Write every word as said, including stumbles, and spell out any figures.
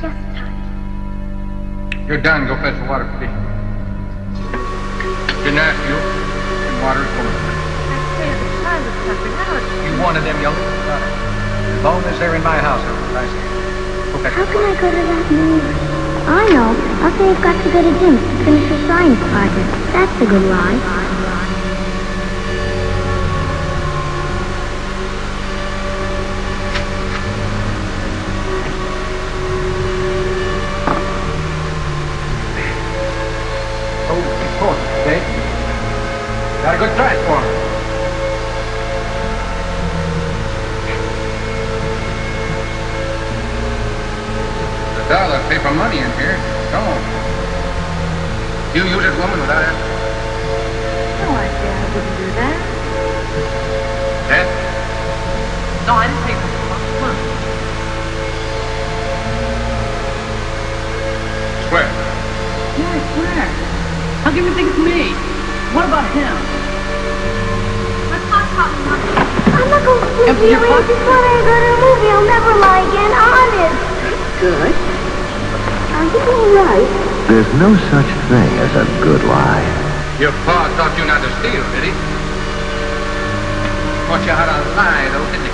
just time. You're done. Go fetch the water for me. Didn't ask you. And water is full of it. I say the child was suffering. Now it's... You wanted them young people about it. The bone is there in my house. I see. Go fetch How the can water. I go to that movie? I know. I'll say I've got to go to Jim's to finish a science project. That's a good lie. Got a good price for him. The dollar paper money in here. Come on. You use this woman without asking? No, I say I wouldn't do that. That? No, I didn't take this one. Come on. Swear. Yeah, I swear. How can you think it's me? What about him? Let's not talk about it. I'm not going to sleep Empty here. your It's pocket. just when I go to a movie. I'll never lie again. Honest. Good. Are you being right? There's no such thing as a good lie. Your pa taught you not to steal, did he? Taught you how to lie, though, didn't he?